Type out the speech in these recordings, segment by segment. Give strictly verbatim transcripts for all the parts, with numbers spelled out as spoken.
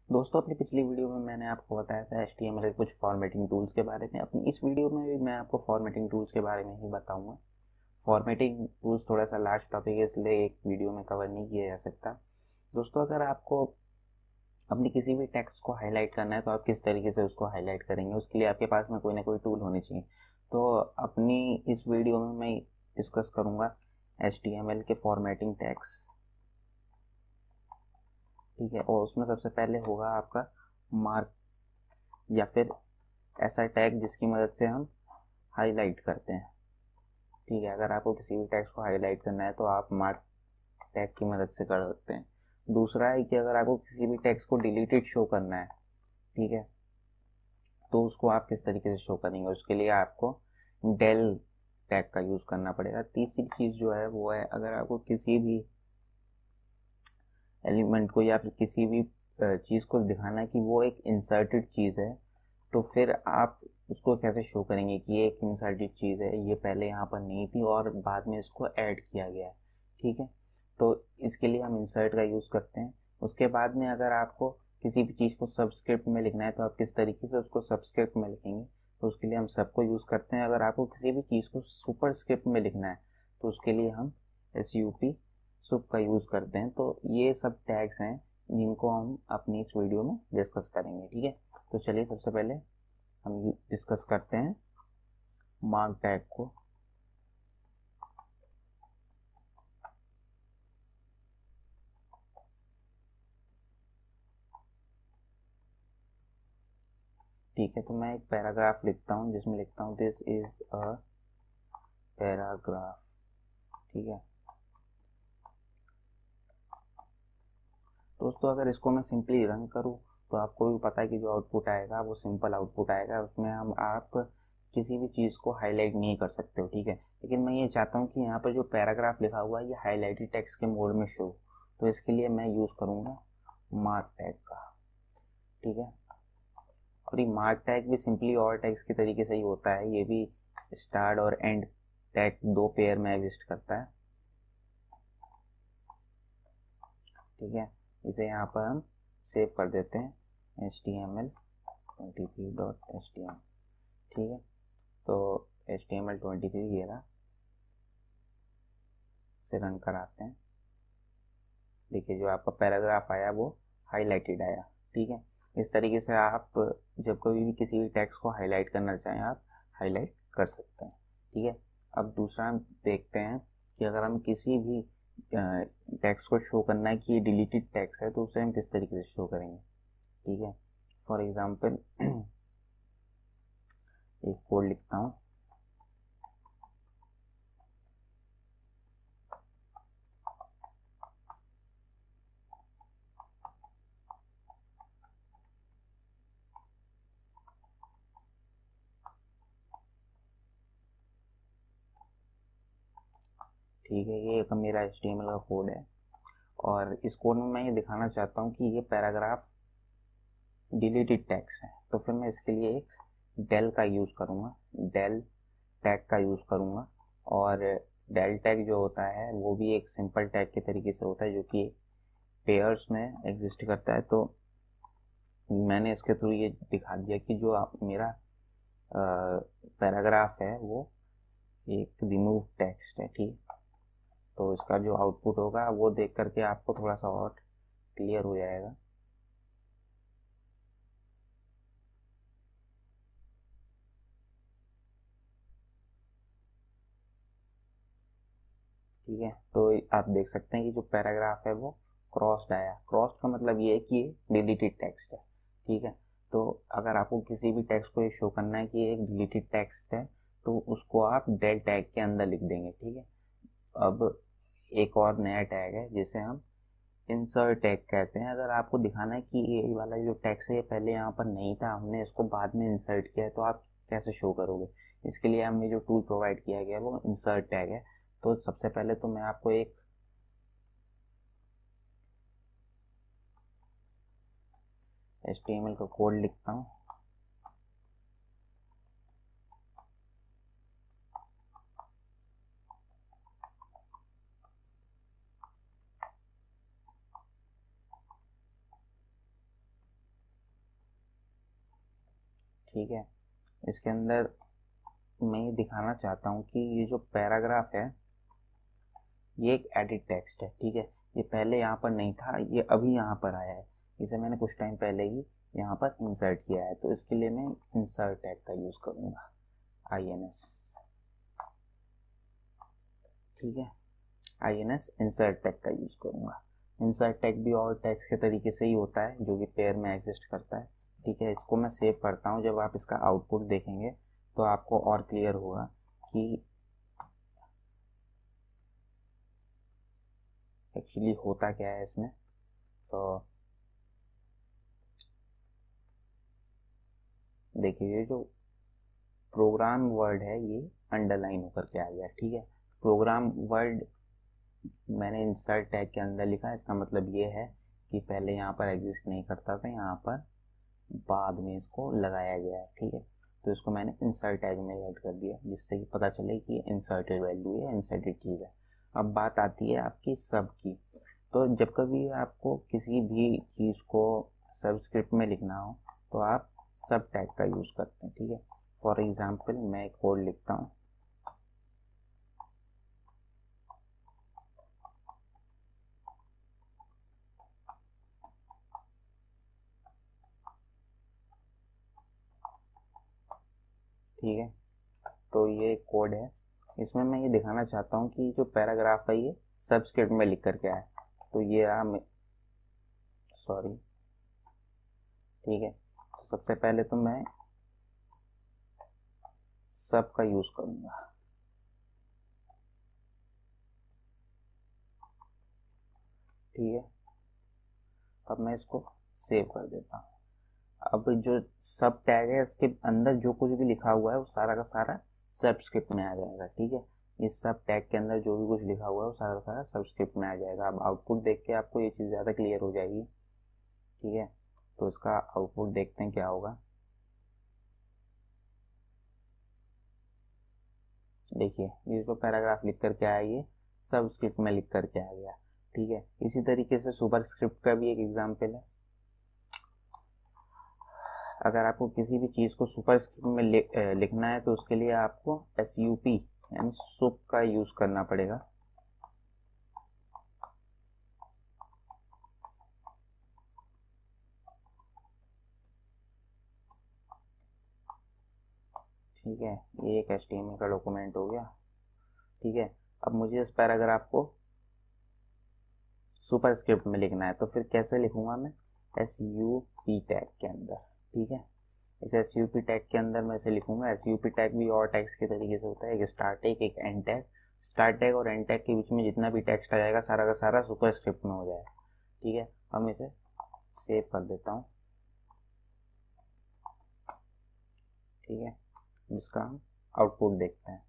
दोस्तों, अपनी पिछली वीडियो में मैंने आपको बताया था एच टी एम एल के कुछ फॉर्मेटिंग टूल्स के बारे में। अपनी इस वीडियो में भी मैं आपको फॉर्मेटिंग टूल्स के बारे में ही बताऊंगा। फॉर्मेटिंग टूल्स थोड़ा सा लार्ज टॉपिक है, इसलिए एक वीडियो में कवर नहीं किया जा सकता। दोस्तों, अगर आपको अपनी किसी भी टेक्स्ट को हाईलाइट करना है तो आप किस तरीके से उसको हाईलाइट करेंगे, उसके लिए आपके पास में कोई ना कोई टूल होनी चाहिए। तो अपनी इस वीडियो में मैं डिस्कस करूँगा एच टी एम एल के फॉर्मेटिंग टैग्स, ठीक है। और उसमें सबसे पहले होगा आपका मार्क या फिर ऐसा टैग जिसकी मदद से हम हाईलाइट करते हैं, ठीक है। अगर आपको किसी भी टेक्स्ट को हाईलाइट करना है तो आप मार्क टैग की मदद से कर सकते हैं। दूसरा है कि अगर आपको किसी भी टेक्स्ट को डिलीटेड शो करना है, ठीक है, तो उसको आप किस तरीके से शो करेंगे, उसके लिए आपको डेल टैग का यूज़ करना पड़ेगा। तीसरी चीज़ जो है वो है, अगर आपको किसी भी एलिमेंट को या फिर किसी भी चीज़ को दिखाना है कि वो एक इंसर्टेड चीज़ है, तो फिर आप उसको कैसे शो करेंगे कि ये एक इंसर्टेड चीज़ है, ये पहले यहाँ पर नहीं थी और बाद में इसको ऐड किया गया है, ठीक है। तो इसके लिए हम इंसर्ट का यूज़ करते हैं। उसके बाद में अगर आपको किसी भी चीज़ को सबस्क्रिप्ट में लिखना है तो आप किस तरीके से उसको सबस्क्रिप्ट में लिखेंगे, तो उसके लिए हम सबको यूज़ करते हैं। अगर आपको किसी भी चीज़ को सुपर स्क्रिप्ट में लिखना है तो उसके लिए हम एस यू पी सुप का यूज़ करते हैं। तो ये सब टैग्स हैं जिनको हम अपनी इस वीडियो में डिस्कस करेंगे, ठीक है। तो चलिए सबसे पहले हम डिस्कस करते हैं मार्क टैग को। ठीक है, तो मैं एक पैराग्राफ लिखता हूँ जिसमें लिखता हूँ दिस इज अ पैराग्राफ, ठीक है। दोस्तों, अगर इसको मैं सिंपली रन करूँ तो आपको भी पता है कि जो आउटपुट आएगा वो सिंपल आउटपुट आएगा। उसमें हम आप किसी भी चीज़ को हाईलाइट नहीं कर सकते हो, ठीक है। लेकिन मैं ये चाहता हूँ कि यहाँ पर जो पैराग्राफ लिखा हुआ है ये हाईलाइटेड टेक्स्ट के मोड में शो, तो इसके लिए मैं यूज़ करूँगा मार्क टैग का, ठीक है। और ये मार्क टैग भी सिंपली और टैग्स के तरीके से ही होता है। ये भी स्टार्ट और एंड टैग दो पेयर में एग्जिस्ट करता है, ठीक है। इसे यहाँ पर हम सेव कर देते हैं H T M L twenty three dot H T M, ठीक है। तो H T M L twenty three ये रहा, इसे रन कराते हैं। देखिए जो आपका पैराग्राफ आया वो हाईलाइटेड आया, ठीक है। इस तरीके से आप जब कभी भी किसी भी टेक्स्ट को हाईलाइट करना चाहें आप हाईलाइट कर सकते हैं, ठीक है। अब दूसरा हम देखते हैं कि अगर हम किसी भी टेक्स्ट को शो करना है कि ये डिलीटेड टेक्स्ट है तो उसे हम किस तरीके से शो करेंगे, ठीक है। फॉर एग्जांपल एक कोड लिखता हूँ, ठीक है। ये एक मेरा एच टी एम एल का कोड है और इस कोड में मैं ये दिखाना चाहता हूँ कि ये पैराग्राफ डिलीटेड टेक्स्ट है। तो फिर मैं इसके लिए एक डेल का यूज़ करूँगा, डेल टैग का यूज़ करूँगा। और डेल टैग जो होता है वो भी एक सिंपल टैग के तरीके से होता है जो कि पेयर्स में एग्जिस्ट करता है। तो मैंने इसके थ्रू ये दिखा दिया कि जो आप मेरा पैराग्राफ है वो एक रिमूव टेक्स्ट है, ठीक। तो इसका जो आउटपुट होगा वो देख करके आपको थोड़ा सा और क्लियर हो जाएगा। ठीक है, तो आप देख सकते हैं कि जो पैराग्राफ है वो क्रॉस्ड आया। क्रॉस्ड का मतलब ये है कि ये डिलीटेड टेक्स्ट है, ठीक है। तो अगर आपको किसी भी टेक्स्ट को ये शो करना है कि ये एक डिलीटेड टेक्स्ट है तो उसको आप डेल टैग के अंदर लिख देंगे, ठीक है। अब एक और नया टैग है जिसे हम इंसर्ट टैग कहते हैं। अगर आपको दिखाना है कि ये वाला जो टेक्स्ट है ये पहले यहाँ पर नहीं था, हमने इसको बाद में इंसर्ट किया है, तो आप कैसे शो करोगे। इसके लिए हमें जो टूल प्रोवाइड किया गया है वो इंसर्ट टैग है। तो सबसे पहले तो मैं आपको एक एच टी एम एल का कोड लिखता हूँ, ठीक है। इसके अंदर मैं ये दिखाना चाहता हूँ कि ये जो पैराग्राफ है ये एक एडिट टेक्स्ट है, ठीक है। ये पहले यहाँ पर नहीं था, ये अभी यहाँ पर आया है। इसे मैंने कुछ टाइम पहले ही यहाँ पर इंसर्ट किया है, तो इसके लिए मैं इंसर्ट टैग का यूज़ करूँगा, आई एन एस, ठीक है। I N S insert tag का यूज़ करूँगा। इंसर्ट टैग भी और टैग्स के तरीके से ही होता है जो कि पेयर में एग्जिस्ट करता है, ठीक है। इसको मैं सेव करता हूँ। जब आप इसका आउटपुट देखेंगे तो आपको और क्लियर होगा कि एक्चुअली होता क्या है इसमें। तो देखिए, ये जो प्रोग्राम वर्ड है ये अंडरलाइन होकर के आ गया, ठीक है। प्रोग्राम वर्ड मैंने इंसर्ट टैग के अंदर लिखा है, इसका मतलब ये है कि पहले यहाँ पर एग्जिस्ट नहीं करता था, यहाँ पर बाद में इसको लगाया गया है, ठीक है। तो इसको मैंने इंसर्ट टैग में ऐड कर दिया, जिससे कि पता चले कि इंसर्टेड वैल्यू है, इंसर्टेड चीज़ है। अब बात आती है आपकी सब की। तो जब कभी आपको किसी भी चीज़ को सबस्क्रिप्ट में लिखना हो तो आप सब टैग का यूज़ करते हैं, ठीक है। फॉर एग्जाम्पल मैं एक कोड लिखता हूँ, ठीक है। तो ये कोड है, इसमें मैं ये दिखाना चाहता हूँ कि जो पैराग्राफ है ये सबस्क्रिप्ट में लिख करके आया। तो ये रहा, सॉरी, ठीक है। तो सबसे पहले तो मैं सब का यूज़ करूँगा, ठीक है। अब मैं इसको सेव कर देता हूँ। अब जो सब टैग है इसके अंदर जो कुछ भी लिखा हुआ है वो सारा का सारा सबस्क्रिप्ट में आ जाएगा, ठीक है। इस सब टैग के अंदर जो भी कुछ लिखा हुआ है वो सारा का सारा सबस्क्रिप्ट में आ जाएगा। अब आउटपुट देख के आपको ये चीज़ ज़्यादा क्लियर हो जाएगी, ठीक है। तो इसका आउटपुट देखते हैं क्या होगा। देखिए, ये जो पैराग्राफ लिख करके आया ये सबस्क्रिप्ट में लिख करके आ गया, ठीक है। इसी तरीके से सुपरस्क्रिप्ट का भी एक एग्जाम्पल है। अगर आपको किसी भी चीज़ को सुपरस्क्रिप्ट में लि, लिखना है तो उसके लिए आपको एस यू पी यानी सुप का यूज़ करना पड़ेगा, ठीक है। ये एक एच टी एम एल का डॉक्यूमेंट हो गया, ठीक है। अब मुझे इस पैराग्राफ को सुपरस्क्रिप्ट में लिखना है, तो फिर कैसे लिखूंगा मैं, एस यू पी टैग के अंदर, ठीक है। इस एस यू पी टैग के अंदर मैं इसे लिखूंगा। एस यू पी टैग भी और टैग्स के तरीके से होता है, एक स्टार्ट टैग, एक एंड टैग। स्टार्ट टैग और एंड टैग के बीच में जितना भी टेक्स्ट आ जाएगा सारा का सारा सुपरस्क्रिप्ट में हो जाएगा, ठीक है। अब मैं इसे सेव कर देता हूँ, ठीक है। जिसका हम आउटपुट देखते हैं।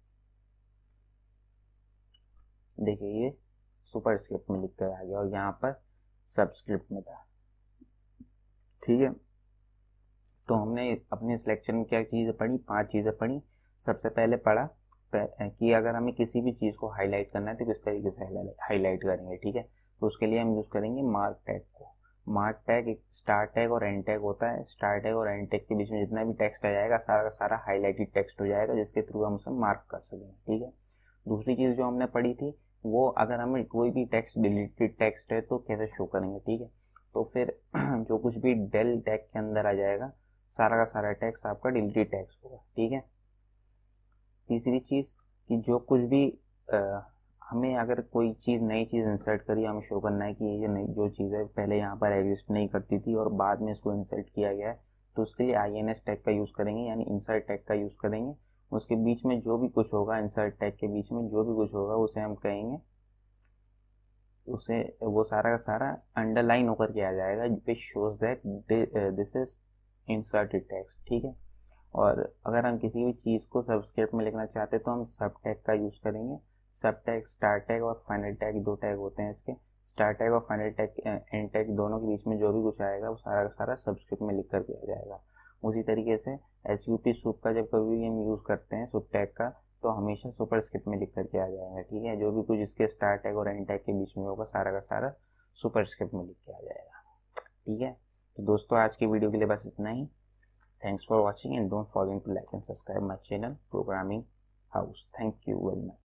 देखिए, ये सुपरस्क्रिप्ट में लिख कर आ गया और यहाँ पर सबस्क्रिप्ट में था, ठीक है। तो हमने अपने सिलेक्शन में क्या चीज़ें पढ़ी, पांच चीज़ें पढ़ी। सबसे पहले पढ़ा कि अगर हमें किसी भी चीज़ को हाईलाइट करना है तो किस तरीके से हाईलाइट करेंगे, ठीक है। तो उसके लिए हम यूज़ करेंगे मार्क टैग को। मार्क टैग एक स्टार्ट टैग और एंड टैग होता है। स्टार्ट टैग और एंड टैग के बीच में जितना भी टेक्स्ट आ जाएगा सारा का सारा हाईलाइटेड टेक्स्ट हो जाएगा, जिसके थ्रू हम उसे मार्क कर सकेंगे, ठीक है। दूसरी चीज़ जो हमने पढ़ी थी वो, अगर हमें कोई भी टेक्स्ट डिलीटेड टेक्स्ट है तो कैसे शो करेंगे, ठीक है। तो फिर जो कुछ भी डेल टैग के अंदर आ जाएगा सारा का सारा टेक्स्ट आपका डिलीटेड टेक्स्ट होगा, ठीक है। तीसरी चीज़ कि जो कुछ भी आ, हमें अगर कोई चीज़ नई चीज़ इंसर्ट करी, हमें शो करना है कि ये नई जो चीज़ है पहले यहाँ पर एग्जिस्ट नहीं करती थी और बाद में इसको इंसर्ट किया गया है, तो उसके लिए आई एन एस टैग का यूज़ करेंगे, यानी इंसर्ट टैग का यूज़ करेंगे। उसके बीच में जो भी कुछ होगा, इंसर्ट टैग के बीच में जो भी कुछ होगा उसे हम कहेंगे, उसे वो सारा का सारा अंडरलाइन होकर के आ जाएगा, which shows that this is inserted text, ठीक है। और अगर हम किसी भी चीज़ को सबस्क्रिप्ट में लिखना चाहते हैं तो हम सब टैग का यूज़ करेंगे। सब टैग, स्टार्ट टैग और फाइनल टैग, दो टैग होते हैं इसके। स्टार्ट टैग और फाइनल टैग, एंड टैग, दोनों के बीच में जो भी कुछ आएगा वो सारा का सारा सबस्क्रिप्ट में लिख करके आ जाएगा। उसी तरीके से एस यू पी सुप का जब कभी भी हम यूज़ करते हैं सुप टैग का, तो हमेशा सुपरस्क्रिप्ट में लिख करके आ जाएगा, ठीक है। जो भी कुछ इसके स्टार्ट टैग और एंड टैग के बीच में होगा सारा का सारा सुपरस्क्रिप्ट में लिख के आ जाएगा, ठीक है। तो दोस्तों आज की वीडियो के लिए बस इतना ही। Thanks for watching and don't forget to like and subscribe my channel Programming House. Thank you very much.